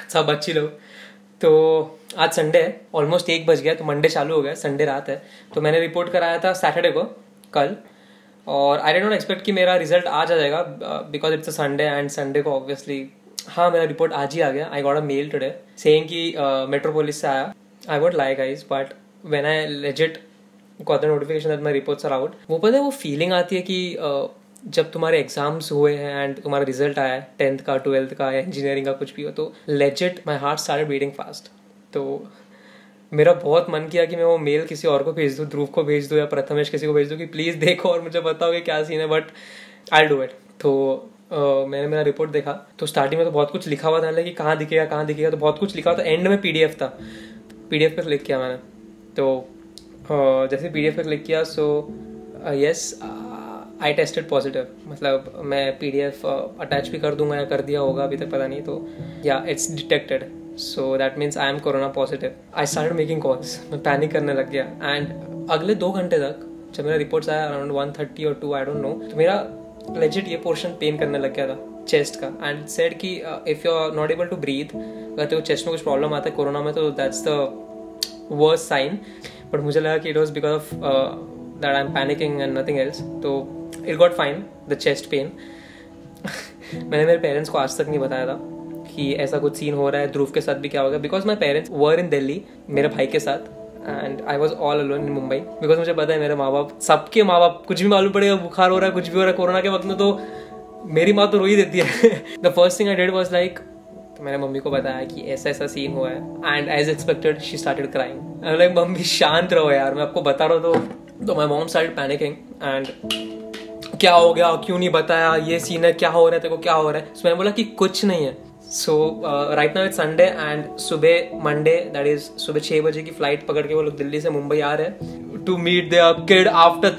सब अच्छी लोग। तो आज संडे है, ऑलमोस्ट 1 बज गया, तो मंडे चालू हो गया, संडे रात है। तो मैंने रिपोर्ट कराया था सैटरडे को, कल, और आई डिड नॉट एक्सपेक्ट कि मेरा रिजल्ट आज आ जाएगा because it's a Sunday and Sunday को ऑब्वियसली हाँ मेरा रिपोर्ट आज ही आ गया। I got a mail today saying कि मेट्रोपोलिस से आया। I won't lie guys, but when I legit got the notification that my reports are out, वो पता है वो फीलिंग आती है कि जब तुम्हारे एग्जाम्स हुए हैं एंड तुम्हारा रिजल्ट आया है 10th का 12th का या इंजीनियरिंग का कुछ भी हो, तो legit my heart started beating fast. तो मेरा बहुत मन किया कि मैं वो मेल किसी और को भेज दूँ, ध्रुव को भेज दूँ या प्रथमेश किसी को भेज दूँ कि प्लीज़ देखो और मुझे बताओ कि क्या सीन है, बट आई डू इट। तो मैंने मेरा रिपोर्ट देखा, तो स्टार्टिंग में तो बहुत कुछ लिखा हुआ था कि कहाँ दिखेगा, तो बहुत कुछ लिखा हुआ था। एंड में PDF था, PDF पे क्लिक किया मैंने। तो जैसे PDF पे क्लिक किया, so yes I tested positive. मतलब मैं PDF अटैच भी कर दूंगा या कर दिया होगा, अभी तक पता नहीं। तो yeah it's detected, so that means I am corona positive. I started making calls, मैं पैनिक करने लग गया। एंड अगले 2 घंटे तक जब मेरा रिपोर्ट्स आया अराउंड 1:30 और 2 आई डोंट नो, तो मेरा लेजिट ये पोर्शन पेन करने लग गया था चेस्ट का। एंड सेड कि if you are not able to breathe, अगर तेरे को चेस्ट में कुछ प्रॉब्लम आता है कोरोना में, तो that's the worst sign. But मुझे लगा कि it was because of that I am panicking and nothing else. तो it got fine, the chest pain. मैंने मेरे पेरेंट्स को आज तक नहीं बताया था कि ऐसा कुछ सीन हो रहा है, ध्रुव के साथ भी क्या होगा, because my parents were in Delhi मेरे भाई के साथ and I was all alone in Mumbai. Because मुझे पता है मेरे माँ बाप, सबके माँ बाप, कुछ भी मालूम पड़ेगा, बुखार हो रहा है, कुछ भी हो रहा है कोरोना के वक्त में, तो मेरी माँ तो रो ही देती है। The first thing I did was like, तो मैंने मम्मी को बताया कि ऐसा ऐसा सीन हुआ है and as expected she started crying. I like मम्मी शांत रहो यार, मैं आपको बता रहा हूँ। तो my mom started panicking and क्या हो गया, क्यों नहीं बताया, ये सीन है, क्या हो रहा है तेरे को, क्या हो रहा है। सो मैंने बोला कि कुछ नहीं है। So right now it's Sunday and सुबह मंडे, दैट इज सुबह 6 बजे की फ्लाइट पकड़ के वो लोग दिल्ली से मुंबई आ रहे हैं to meet their kid after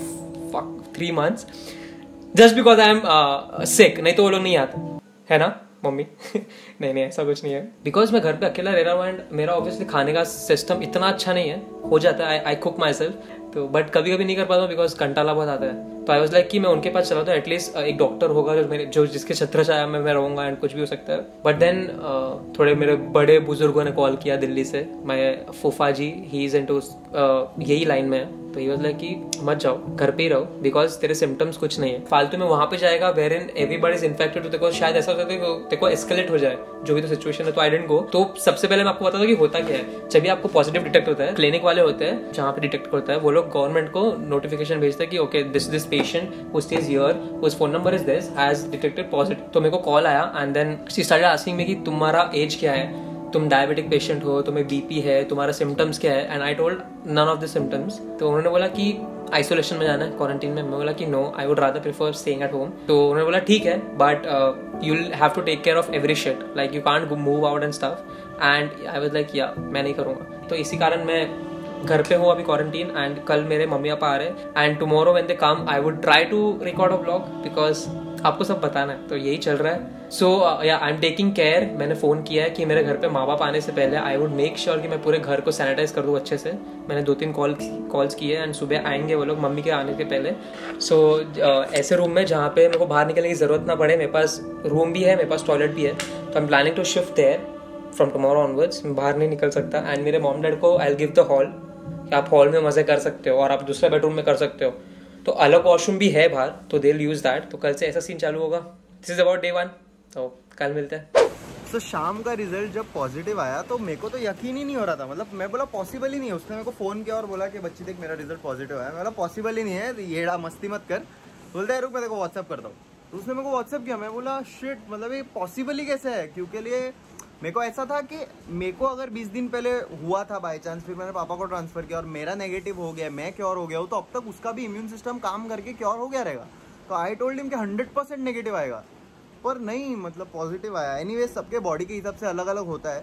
3 months just because I am sick. नहीं तो वो लोग नहीं आते, है ना मम्मी? नहीं ऐसा कुछ नहीं है, बिकॉज मैं घर पे अकेला रह रहा हूँ एंड मेरा ऑब्वियसली खाने का सिस्टम इतना अच्छा नहीं है। हो जाता है, आई कुक माई सेल्फ, तो बट कभी कभी नहीं कर पाता हूँ बिकॉज कंटाला बहुत आता है। तो आई वाज लाइक कि मैं उनके पास चला तो एटलीस्ट एक डॉक्टर होगा जो जिसके छत्र छाया में मैं रहूंगा एंड कुछ भी हो सकता है। बट देन थोड़े मेरे बड़े बुजुर्गों ने कॉल किया दिल्ली से। मैं फूफा जी, ही इज इनटू यही लाइन में है, तो ही वाज लाइक कि मत जाओ, घर पे ही रहो, बिकॉज तेरे सिम्टम्स कुछ नहीं है। फालतू में वहां पे जाएगा wherein everybody is infected, तो देखो शायद ऐसा हो सकता है कि देखो एस्केलेट हो जाए जो भी तो सिचुएशन है। तो आई डिडंट गो। तो सबसे पहले मैं आपको बता दूं कि होता क्या है। जब भी आपको पॉजिटिव डिटेक्ट होता है, क्लिनिक वाले होते हैं जहाँ पे डिटेक्ट होता है, वो लोग गवर्नमेंट को नोटिफिकेशन भेजते हैं कि okay this patient who stage here, whose phone number is this, has detected positive. तो मेरे को कॉल आया and then she started asking me कि तुम्हारा एज क्या है, तुम डायबिटिक पेशेंट हो, तुम्हें BP है, तुम्हारा सिम्टम्स क्या है। And I told none of the symptoms. तो उन्होंने बोला कि आइसोलेशन में जाना है, क्वारंटीन में। मैं बोला कि no, I would rather prefer staying at home. तो उन्होंने बोला ठीक है, but you will have to take care of every shit, like you can't move out and stuff. And I was like yeah मैं नहीं करूँगा। तो इसी कारण मैं घर पे हूँ अभी क्वारंटीन एंड कल मेरे मम्मी पापा आ रहे हैं and tomorrow when they come I would try to record a blog because आपको सब बताना है। तो यही चल रहा है। So yeah I am taking care. मैंने फ़ोन किया है कि मेरे घर पे माँ बाप आने से पहले आई वुड मेक श्योर कि मैं पूरे घर को सैनिटाइज कर दूँ अच्छे से। मैंने 2-3 कॉल्स किए एंड सुबह आएंगे वो लोग मम्मी के आने के पहले। सो ऐसे रूम में जहाँ पे मेरे को बाहर निकलने की ज़रूरत ना पड़े, मेरे पास रूम भी है, मेरे पास टॉयलेट भी है। तो I am planning to shift there from tomorrow onwards. मैं बाहर नहीं निकल सकता एंड मेरे मॉम डैड को I will give the hall कि आप हॉल में मज़े कर सकते हो और आप दूसरे बेडरूम में कर सकते हो। तो अलग वॉशरूम भी है बाहर, तो दे विल यूज़ दैट। तो कल से ऐसा सीन चालू होगा। This is about day 1। तो कल मिलते हैं। तो शाम का रिजल्ट जब पॉजिटिव आया तो मेरे को तो यकीन ही नहीं हो रहा था। मतलब मैं बोला पॉसिबल ही नहीं है। उसने मेरे को फ़ोन किया और बोला कि बच्ची देख मेरा रिजल्ट पॉजिटिव आया। मैं बोला पॉसिबल ही नहीं है, येड़ा मस्ती मत कर। बोलते हैं रुक मैं तेरे को व्हाट्सअप करता हूँ। तो उसने मेरे को व्हाट्सअप किया। मैं बोला शिट, मतलब ये पॉसिबल ही कैसे है? क्योंकि लिए मेरे को ऐसा था कि मेरे को अगर 20 दिन पहले हुआ था बाई चांस, फिर मैंने पापा को ट्रांसफ़र किया और मेरा नेगेटिव हो गया, मैं क्योर हो गया हूँ, तो अब तक उसका भी इम्यून सिस्टम काम करके क्योर हो गया रहेगा। तो आई टोल्ड हिम कि 100% नेगेटिव आएगा, पर नहीं, मतलब पॉजिटिव आया। एनीवेज सबके बॉडी के हिसाब से अलग अलग होता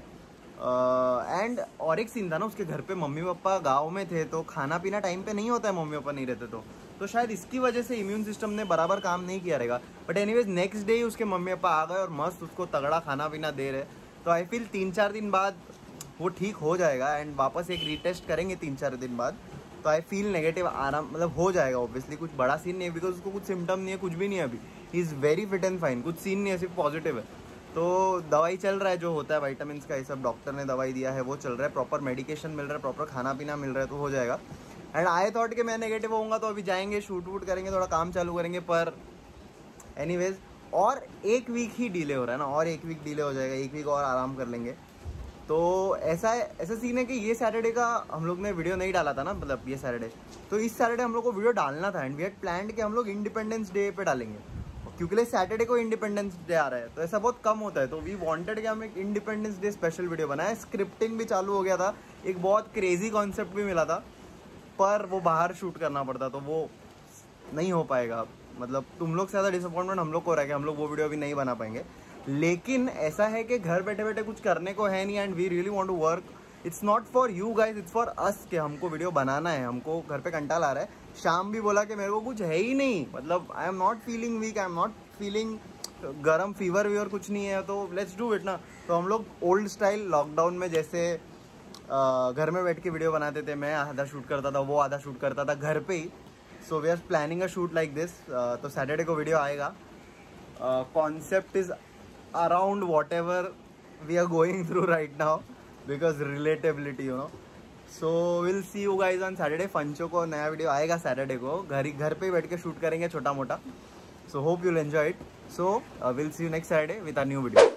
है। एंड और एक सीन था ना, उसके घर पे मम्मी पापा गाँव में थे, तो खाना पीना टाइम पे नहीं होता है मम्मी पापा नहीं रहते तो शायद इसकी वजह से इम्यून सिस्टम ने बराबर काम नहीं किया रहेगा। बट एनीवेज नेक्स्ट डे ही उसके मम्मी पापा आ गए और मस्त उसको तगड़ा खाना पीना दे रहे। तो आई फील 3-4 दिन बाद वो ठीक हो जाएगा एंड वापस एक रीटेस्ट करेंगे 3-4 दिन बाद। तो आई फील नेगेटिव आराम मतलब हो जाएगा। ऑब्वियसली कुछ बड़ा सीन नहीं है बिकॉज उसको कुछ सिम्टम नहीं है, कुछ भी नहीं है अभी। He is very fit and fine, कुछ सीन नहीं है, सिर्फ पॉजिटिव है। तो दवाई चल रहा है, जो होता है विटामिन का, ये सब डॉक्टर ने दवाई दिया है वो चल रहा है, प्रॉपर मेडिकेशन मिल रहा है, प्रॉपर खाना पीना मिल रहा है, तो हो जाएगा। एंड आई थॉट कि मैं नेगेटिव होऊंगा तो अभी जाएंगे शूट वूट करेंगे, थोड़ा काम चालू करेंगे, पर एनीवेज और 1 वीक ही डिले हो रहा है ना, और 1 वीक डिले हो जाएगा, 1 वीक और आराम कर लेंगे। तो ऐसा सीन है कि ये सैटरडे का हम लोग ने वीडियो नहीं डाला था ना, मतलब ये सैटरडे, तो इस सैटरडे हम लोग को वीडियो डालना था। एंड वी हैड प्लान्ड कि हम लोग इंडिपेंडेंस डे पे डालेंगे, क्योंकि सैटरडे को इंडिपेंडेंस डे आ रहा है, तो ऐसा बहुत कम होता है। तो वी वांटेड कि हम एक इंडिपेंडेंस डे स्पेशल वीडियो बनाए। स्क्रिप्टिंग भी चालू हो गया था, एक बहुत क्रेजी कॉन्सेप्ट भी मिला था, पर वो बाहर शूट करना पड़ता, तो वो नहीं हो पाएगा। मतलब तुम लोग से ज़्यादा डिसअपॉइंटमेंट हम लोग को रहा है कि हम लोग वो वीडियो अभी नहीं बना पाएंगे। लेकिन ऐसा है कि घर बैठे बैठे कुछ करने को है नहीं, and we really want to work. It's not for you guys, it's for us, कि हमको वीडियो बनाना है, हमको घर पे कंटाल आ रहा है। शाम भी बोला कि मेरे को कुछ है ही नहीं, मतलब I am not feeling weak, I am not feeling गरम, फीवर वीवर कुछ नहीं है, तो लेट्स डू इट ना। तो हम लोग ओल्ड स्टाइल लॉकडाउन में जैसे घर में बैठ के वीडियो बनाते थे, मैं आधा शूट करता था, वो आधा शूट करता था घर पे ही। So we are planning a shoot like this. तो सैटरडे को वीडियो आएगा। Concept is around whatever we are going through right now, because relatability you know. So will see you guys on Saturday. फंचो को नया video आएगा Saturday को, घर पे ही बैठ के शूट करेंगे छोटा मोटा। So hope you'll enjoy it. So will see you next Saturday with a new video.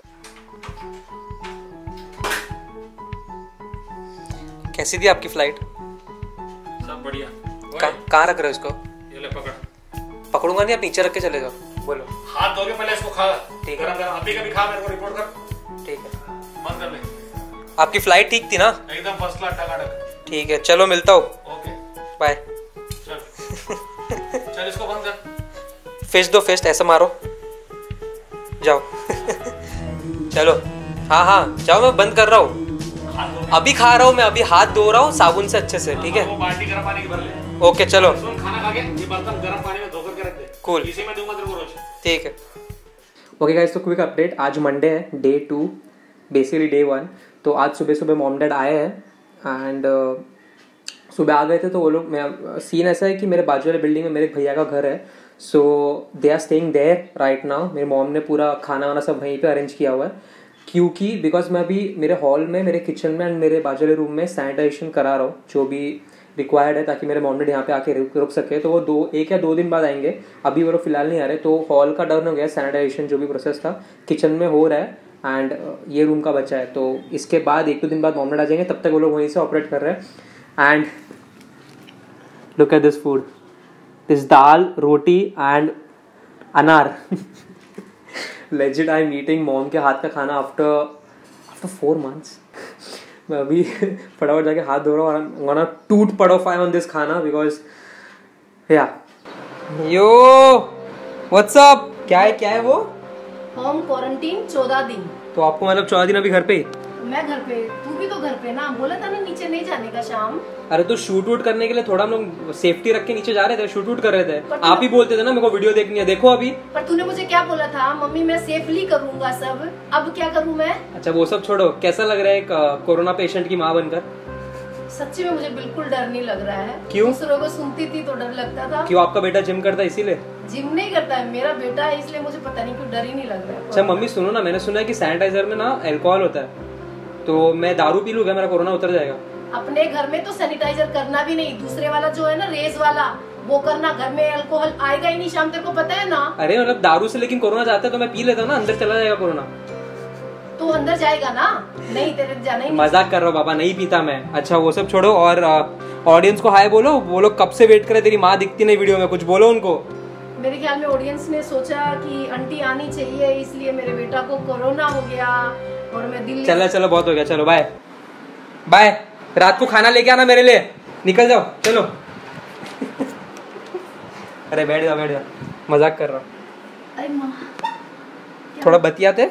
कैसी थी आपकी फ्लाइट? सब बढ़िया। कहाँ रख रहे हो इसको? ये ले पकड़। पकड़ूंगा नहीं, आप नीचे रख के चले जाओ। बोलो। हाथ धो के पहले इसको खा। ठीक है। गरम अभी कभी खा, मेरे को रिपोर्ट कर। ठीक है। बंद कर ले। आपकी फ्लाइट ठीक थी ना? एकदम फर्स्ट क्लास, टकाटक। ठीक है, चलो मिलता हूँ। Okay bye. चल चल इसको बंद कर। फिस्ट दो, फिस्ट ऐसा मारो, जाओ। चलो। हाँ हाँ जाओ, मैं बंद कर रहा हूँ, अभी खा रहा हूँ मैं, अभी हाथ धो रहा हूँ साबुन से अच्छे से। ठीक है, वो बाल्टी गर्म पानी की भर ले। ओके चलो। सुन, खाना खा के ये बर्तन गर्म पानी में धो करके रख दे। कूल। इसी में दूंगा तेरे को रोज। ठीक है। ओके गाइस, तो क्विक अपडेट, आज मंडे है, डे 2, बेसिकली डे 1। तो आज सुबह सुबह मॉम डैड आए हैं, एंड सुबह आ गए थे। तो वो लोग, सीन ऐसा है कि मेरे बाजू वाले बिल्डिंग में मेरे भैया का घर है, so they are staying there right now. मेरे मॉम ने पूरा खाना वाना सब वहीं पे अरेंज किया हुआ है, क्योंकि बिकॉज मैं अभी मेरे हॉल में, मेरे किचन में एंड मेरे बाजू वाले रूम में सैनिटाइजेशन करा रहा हूँ, जो भी रिक्वायर्ड है, ताकि मेरे मॉम डैड यहाँ पे आके रुक सके। तो वो 1 या 2 दिन बाद आएंगे, अभी वो लोग फिलहाल नहीं आ रहे। तो हॉल का डन हो गया, सैनिटाइजेशन जो भी प्रोसेस था किचन में हो रहा है, एंड ये रूम का बचा है। तो इसके बाद 1-2 दिन बाद मॉम डैड आ जाएंगे, तब तक वो लोग वहीं से ऑपरेट कर रहे हैं। And look at this food, this dal, roti and anar. Legit I am eating mom के हाथ का खाना आफ्टर 4 months। मैं अभी फटाफट जाके हाथ धो रहा हूँ, और गोना टूट पड़ो फाई ऑन दिस खाना, because yeah yo what's up. क्या है वो? होम क्वारंटीन 14 दिन। तो आपको मतलब 14 दिन अभी घर पे ही? मैं घर पे, तू भी तो घर पे ना। बोला था ना नीचे नहीं जाने का शाम। अरे तो शूट वूट करने के लिए थोड़ा हम लोग सेफ्टी रख के नीचे जा रहे थे, शूट वूट कर रहे थे। आप ही बोलते थे ना मेरे को वीडियो देखनी है, देखो अभी। पर तूने मुझे क्या बोला था? मम्मी मैं सेफली करूंगा सब। अब क्या करूं मैं? अच्छा वो सब छोड़ो, कैसा लग रहा है एक कोरोना पेशेंट की माँ बनकर? सच्ची में मुझे बिल्कुल डर नहीं लग रहा है। क्यों? दूसरों को सुनती थी तो डर लगता था। क्यों, आपका बेटा जिम करता है इसीलिए? जिम नहीं करता है, मेरा बेटा है, इसलिए मुझे पता नहीं क्यों डर ही नहीं लग रहा है। अच्छा मम्मी सुनो ना, मैंने सुना है कि सैनिटाइजर में ना अल्कोहल होता है, तो मैं दारू पी लूंगा, मेरा कोरोना उतर जाएगा। अपने घर में तो सैनिटाइजर करना भी नहीं, दूसरे वाला जो है ना रेज वाला, वो करना। घर में अल्कोहल आएगा ही नहीं शाम, तेरे को पता है ना। अरे मतलब दारू से लेकिन कोरोना जाता है, तो मैं पी लेता हूँ ना, अंदर चला जाएगा कोरोना। तो अंदर जाएगा ना? नहीं, तेरे जाना ही नहीं। मजाक कर रहा हूँ बाबा, नहीं पीता मैं। अच्छा वो सब छोड़ो, और ऑडियंस को हाय बोलो। वो लोग कब से वेट करे, तेरी माँ दिखती नहीं वीडियो में, कुछ बोलो उनको। मेरे ख्याल में ऑडियंस ने सोचा कि आंटी आनी चाहिए, इसलिए मेरे बेटा को कोरोना हो गया और मैं दिल्ली। चलो बहुत हो गया, चलो बाय बाय। रात को खाना लेके आना मेरे लिए, निकल जाओ चलो। अरे बैठ जाओ, मजाक कर रहा हूँ। अरे माँ, थोड़ा बतियाते।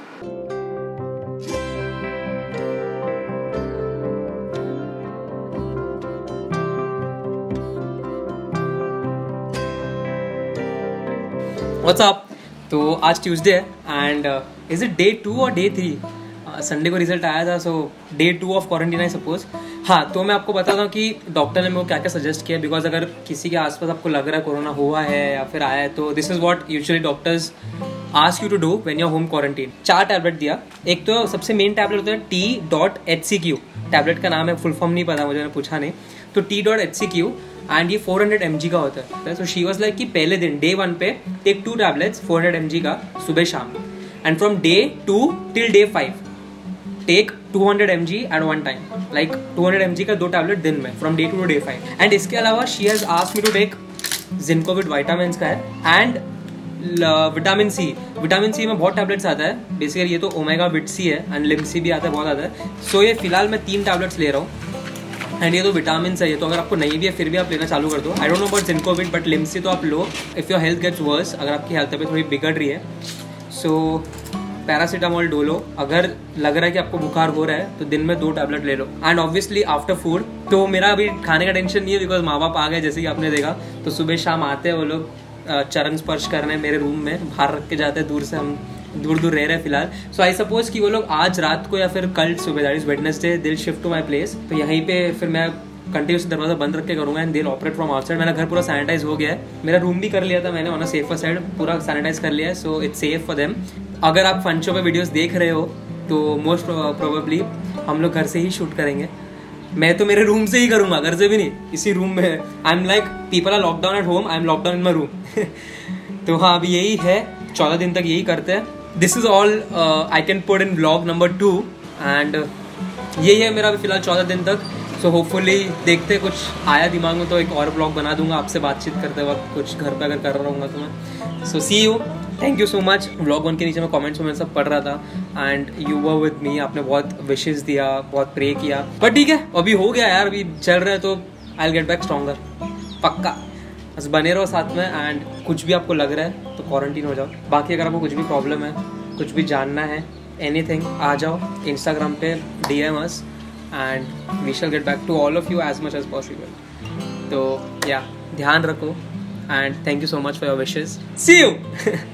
What's up. तो आज ट्यूसडे है, एंड इज इट डे 2 और डे 3? संडे को रिजल्ट आया था, so day 2 of quarantine I suppose. हाँ, तो मैं आपको बताता हूँ कि डॉक्टर ने मेरे को क्या क्या सजेस्ट किया, बिकॉज अगर किसी के आसपास आपको लग रहा है कोरोना हुआ है या फिर आया है, तो this is what usually doctors ask you to do when you are home quarantine. 4 tablet दिया। एक तो सबसे मेन टैबलेट होता है T.HCQ, टैबलेट का नाम है, फुल फॉर्म नहीं पता मुझे, मैंने पूछा नहीं। तो T.HCQ एंड ये 400 mg का होता है। तो शी वाज लाइक कि पहले दिन डे 1 पे टेक 2 टैबलेट्स 400 mg का सुबह शाम, and from day 2 till day 5 take 200 mg at one time, like 200 mg का 2 टैबलेट दिन में from day 2 to day 5। And इसके अलावा she has asked me to take Zincovit vitamin का है, and vitamin C. Vitamin C में बहुत tablets आता है बेसिकली, ये तो ओमेगा विट सी है एंड लिम सी भी आता है, बहुत आता है। सो ये फिलहाल मैं 3 टैबलेट्स ले रहा हूँ, एंड ये तो विटामिन है, ये तो अगर आपको नहीं भी है फिर भी आप लेना चालू कर दो। I don't know about Zincovit, but Limcee तो आप लो if your health gets worse, अगर आपकी हेल्थ पे थोड़ी बिगड़ रही है। सो पैरासीटामोल डोलो, अगर लग रहा है कि आपको बुखार हो रहा है तो दिन में 2 टैबलेट ले लो। एंड ऑब्वियसली आफ्टर फूड, तो मेरा अभी खाने का टेंशन नहीं है बिकॉज माँ बाप आ गए, जैसे कि आपने देखा। तो सुबह शाम आते हैं वो लोग चरण स्पर्श करने मेरे रूम में, बाहर रख के जाते हैं दूर से, हम दूर दूर रह रहे हैं फिलहाल। सो आई सपोज कि वो लोग आज रात को या फिर कल सुबह, that is Wednesday, will shift to my place. तो यहीं पे फिर मैं कंटिन्यूस दरवाजा बंद रख के करूँगा एंड दिल ऑपरेट फ्रॉम आउटसाइड। मेरा घर पूरा सैनिटाइज हो गया है, मेरा रूम भी कर लिया था मैंने, ऑन अ सेफर साइड पूरा सैनिटाइज कर लिया है। So it's safe for them. अगर आप फंचो पे वीडियोस देख रहे हो तो मोस्ट प्रोबेबली हम लोग घर से ही शूट करेंगे। मैं तो मेरे रूम से ही करूँगा, घर से भी नहीं, इसी रूम में। I am like people are lockdown at home, I am lockdown in my room. तो हाँ, अभी यही है, 14 दिन तक यही करते हैं। This is all I can put in vlog number 2, एंड यही है मेरा फिलहाल 14 दिन तक। सो होपफुली देखते, कुछ आया दिमाग में तो एक और ब्लॉग बना दूंगा आपसे बातचीत करते वक्त, कुछ घर पे अगर कर रहा हूँ तो मैं। So see you, thank you so much. Vlog 1 के नीचे मैं कमेंट्स में सब पढ़ रहा था and you were with me, आपने बहुत विशेस दिया, बहुत प्रे किया। पर ठीक है, अभी हो गया यार, अभी चल रहा है तो I will get back stronger, पक्का। बस बने रहो साथ में, एंड कुछ भी आपको लग रहा है तो क्वारंटीन हो जाओ। बाकी अगर आपको कुछ भी प्रॉब्लम है, कुछ भी जानना है, एनीथिंग, आ जाओ इंस्टाग्राम पे, DM us and we shall get back to all of you as much as possible. तो या ध्यान रखो, and thank you so much for your wishes. See you.